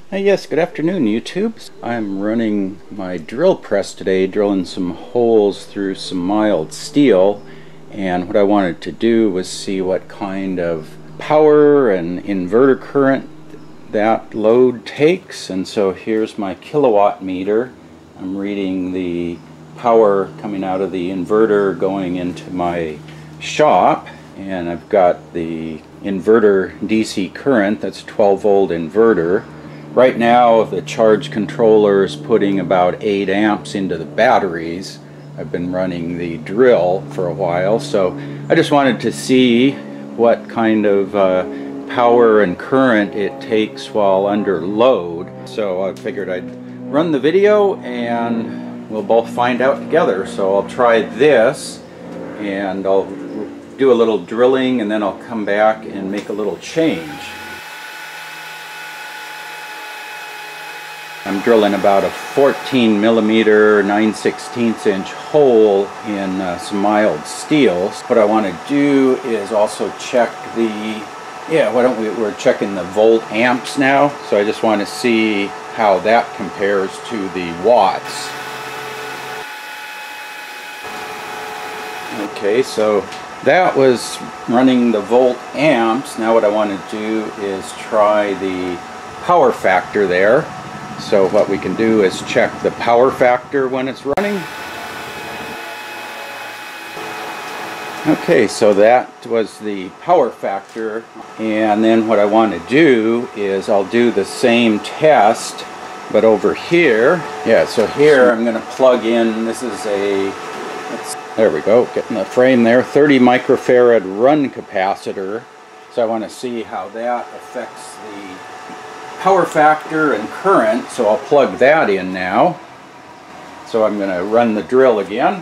Yes, good afternoon, YouTube. I'm running my drill press today, drilling some holes through some mild steel, and what I wanted to do was see what kind of power and inverter current that load takes. And so here's my kilowatt meter. I'm reading the power coming out of the inverter going into my shop, and I've got the inverter DC current. That's a 12-volt inverter. Right now the charge controller is putting about 8 amps into the batteries. I've been running the drill for a while, so I just wanted to see what kind of power and current it takes while under load. So I figured I'd run the video and we'll both find out together. So I'll try this and I'll do a little drilling and then I'll come back and make a little change. I'm drilling about a 14 millimeter 9/16 inch hole in some mild steel. What I want to do is also check we're checking the volt amps now, so I just want to see how that compares to the watts. Okay, so that was running the volt amps. Now what I want to do is try the power factor there. So what we can do is check the power factor when it's running. Okay, so that was the power factor, and then what I want to do is I'll do the same test but over here. Yeah, so here I'm going to plug in, this is there we go, getting the frame there, 30 microfarad run capacitor. So I want to see how that affects the power factor and current, so I'll plug that in now. So I'm going to run the drill again.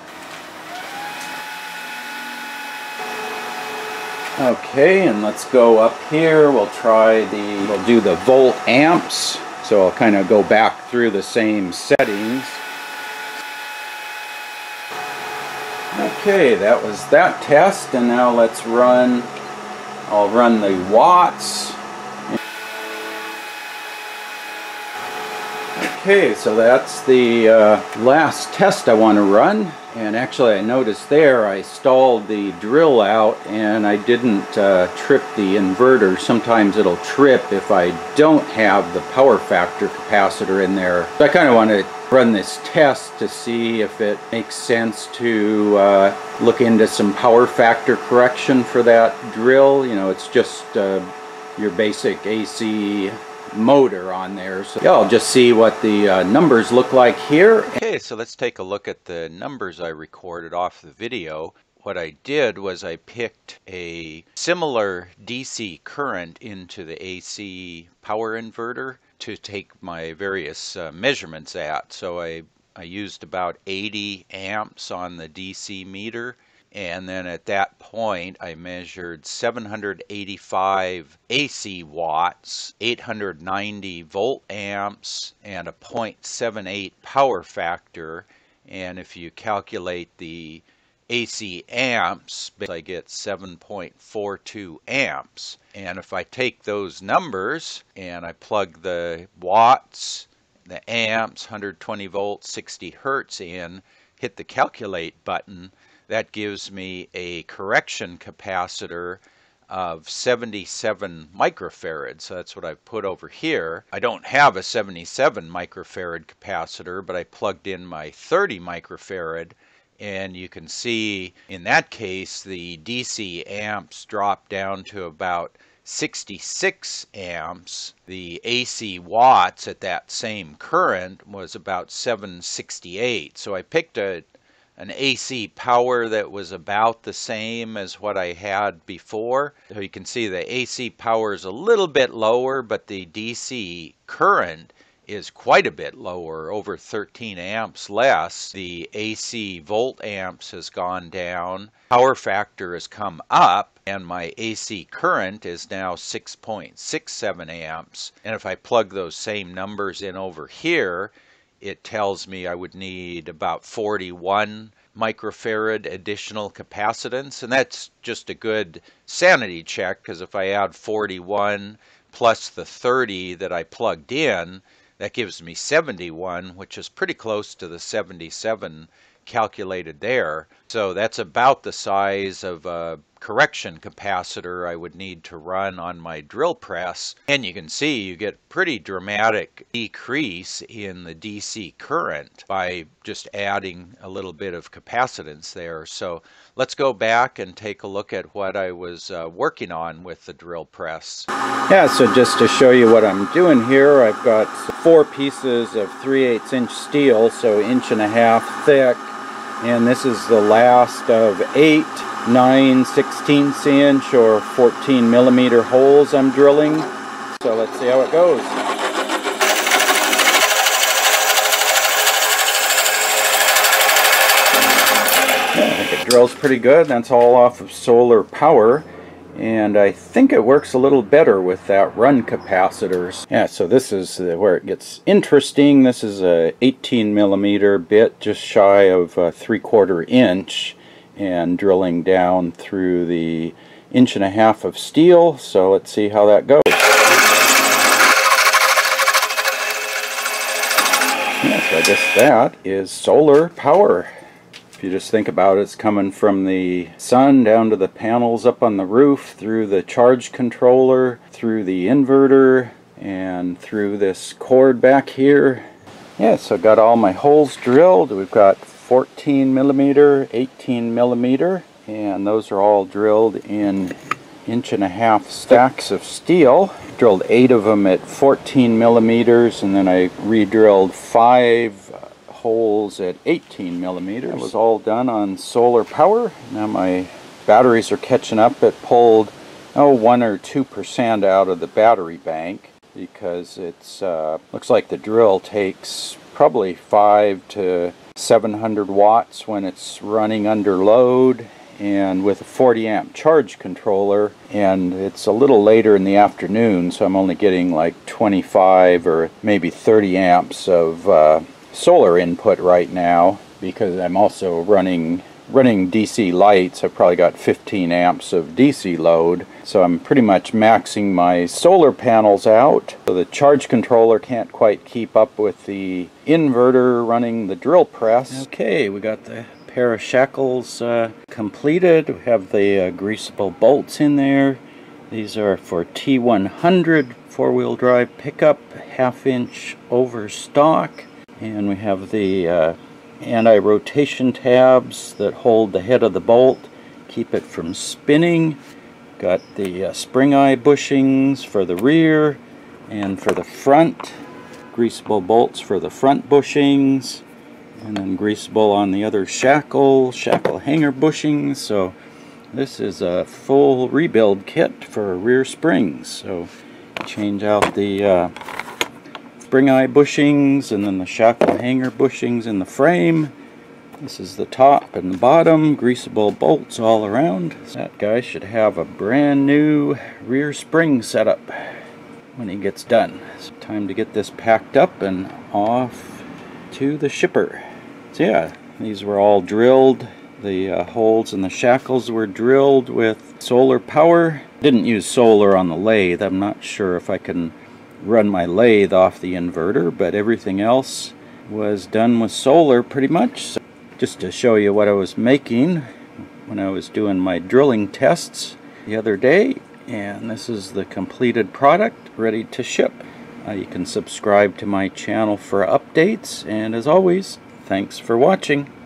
Okay, and let's go up here. We'll do the volt amps. So I'll kind of go back through the same settings. Okay, that was that test, and now I'll run the watts. Okay, so that's the last test I want to run, and actually I noticed there I stalled the drill out and I didn't trip the inverter. Sometimes it'll trip if I don't have the power factor capacitor in there. So I kind of want to run this test to see if it makes sense to look into some power factor correction for that drill. You know, it's just your basic AC motor on there. So yeah, I'll just see what the numbers look like here. Okay, so let's take a look at the numbers I recorded off the video. What I did was I picked a similar DC current into the AC power inverter to take my various measurements at. So I used about 80 amps on the DC meter, and then at that point I measured 785 AC watts, 890 volt amps, and a 0.78 power factor. And if you calculate the AC amps, I get 7.42 amps. And if I take those numbers and I plug the watts, the amps, 120 volts, 60 hertz in, hit the calculate button, that gives me a correction capacitor of 77 microfarads. So that's what I've put over here. I don't have a 77 microfarad capacitor, but I plugged in my 30 microfarad, and you can see in that case the DC amps drop down to about 66 amps. The AC watts at that same current was about 768. So I picked an AC power that was about the same as what I had before. So you can see the AC power is a little bit lower, but the DC current is quite a bit lower, over 13 amps less. The AC volt amps has gone down, power factor has come up, and my AC current is now 6.67 amps. And if I plug those same numbers in over here, it tells me I would need about 41 microfarad additional capacitance, and that's just a good sanity check, because if I add 41 plus the 30 that I plugged in, that gives me 71, which is pretty close to the 77 calculated there. So that's about the size of a correction capacitor I would need to run on my drill press. And you can see you get pretty dramatic decrease in the DC current by just adding a little bit of capacitance there. So let's go back and take a look at what I was working on with the drill press. Yeah, so just to show you what I'm doing here, I've got 4 pieces of 3/8 inch steel, so 1.5 inches thick. And this is the last of 8 9/16 inch or 14 millimeter holes I'm drilling. So let's see how it goes. Yeah, I think it drills pretty good. That's all off of solar power. And I think it works a little better with that run capacitors. Yeah, so this is where it gets interesting. This is a 18 millimeter bit, just shy of 3/4 inch, and drilling down through the 1.5 inches of steel. So let's see how that goes. Yeah, so I guess that is solar power. If you just think about it, it's coming from the sun down to the panels up on the roof, through the charge controller, through the inverter, and through this cord back here. Yeah, so got all my holes drilled. We've got 14 millimeter, 18 millimeter, and those are all drilled in 1.5 inch stacks of steel. Drilled 8 of them at 14 millimeters, and then I re-drilled 5 holes at 18 millimeters. It was all done on solar power. Now my batteries are catching up. It pulled 1 or 2% out of the battery bank because it's looks like the drill takes probably 500 to 700 watts when it's running under load, and with a 40 amp charge controller, and it's a little later in the afternoon, so I'm only getting like 25 or maybe 30 amps of solar input right now, because I'm also running DC lights. I've probably got 15 amps of DC load, so I'm pretty much maxing my solar panels out. So the charge controller can't quite keep up with the inverter running the drill press. Okay, we got the pair of Shackles completed. We have the greasable bolts in there. These are for T100 four-wheel drive pickup, 1/2 inch over stock. And we have the anti-rotation tabs that hold the head of the bolt, keep it from spinning. Got the spring eye bushings for the rear and for the front. Greasable bolts for the front bushings. And then greasable on the other shackle hanger bushings. So this is a full rebuild kit for rear springs. So change out the spring eye bushings and then the shackle hanger bushings in the frame. This is the top and the bottom, greasable bolts all around. That guy should have a brand new rear spring setup when he gets done. It's time to get this packed up and off to the shipper. So yeah, these were all drilled. The holes in the shackles were drilled with solar power. Didn't use solar on the lathe. I'm not sure if I can run my lathe off the inverter, but everything else was done with solar pretty much. So just to show you what I was making when I was doing my drilling tests the other day, and this is the completed product ready to ship. You can subscribe to my channel for updates, and as always, thanks for watching.